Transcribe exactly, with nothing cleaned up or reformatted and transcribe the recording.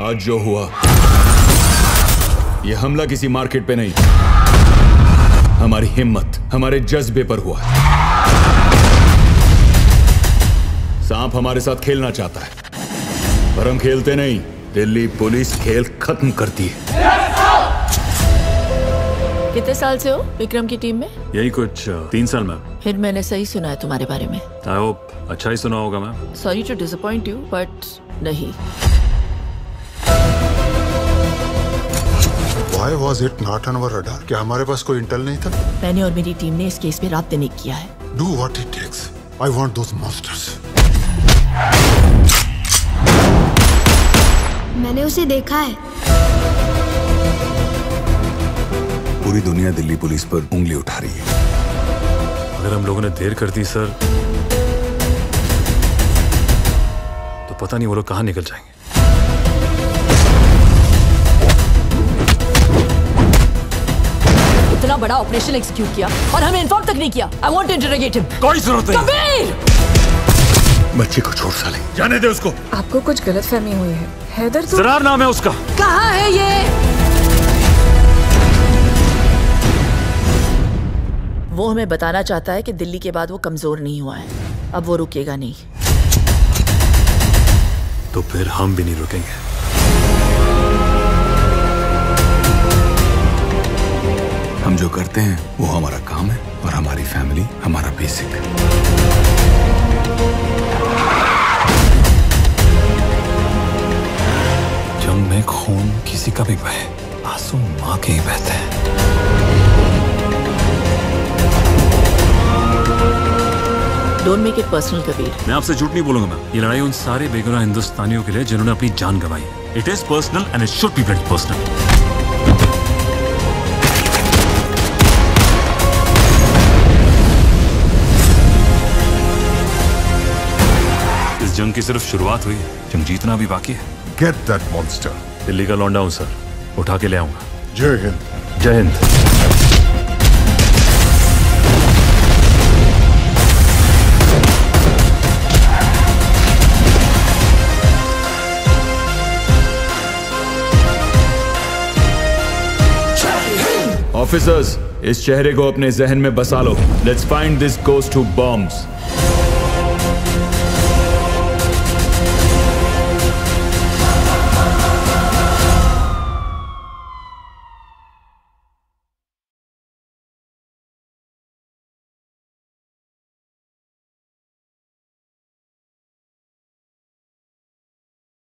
आज जो हुआ, यह हमला किसी मार्केट पे नहीं, हमारी हिम्मत, हमारे जज्बे पर हुआ है। सांप हमारे साथ खेलना चाहता है, पर हम खेलते नहीं। दिल्ली पुलिस खेल खत्म करती है। कितने साल से हो विक्रम की टीम में? यही कुछ तीन साल में। फिर मैंने सही सुना है तुम्हारे बारे में। आई होप अच्छा ही सुना होगा ma'am. Sorry to disappoint you, but नहीं। Why was it not on our radar? क्या हमारे पास कोई इंटेल नहीं था? मैंने और मेरी टीम ने इस केस पे रात दिन एक किया है। Do what it takes. I want those monsters. मैंने उसे देखा है। पूरी दुनिया दिल्ली पुलिस पर उंगली उठा रही है। अगर हम लोगों ने देर कर दी सर, तो पता नहीं वो लोग कहाँ निकल जाएंगे। इतना बड़ा ऑपरेशन एग्जीक्यूट किया और हमें इन्फॉर्म तक नहीं किया। I want to interrogate him. कोई जरूरत नहीं। कबीर! बच्चे को छोड़ साले, जाने दे उसको। आपको कुछ गलतफहमी हुई है। हैदर तो जरार नाम है उसका। कहाँ है ये? वो हमें बताना चाहता है कि दिल्ली के बाद वो कमजोर नहीं हुआ है। अब वो रुकेगा नहीं। तो फिर हम भी नहीं रुकेंगे। हम जो करते हैं वो हमारा काम है और हमारी फैमिली हमारा बेसिक। जंग में खून किसी का भी बहे, आंसू माँ के ही बहते हैं। Don't make it personal Kabir. मैं आपसे झूठ नहीं बोलूंगा मैम। ये लड़ाई उन सारे बेगुनाह हिंदुस्तानियों के लिए जिन्होंने अपनी जान गंवाई। It is personal and it should be very personal. इस जंग की सिर्फ शुरुआत हुई है, जंग जीतना भी बाकी है। Get that monster. दिल्ली का लौंडा हूं सर, उठा के ले आऊंगा। जय हिंद। जय हिंद। ऑफिसर्स, इस चेहरे को अपने जहन में बसा लो। Let's find this ghost who bombs.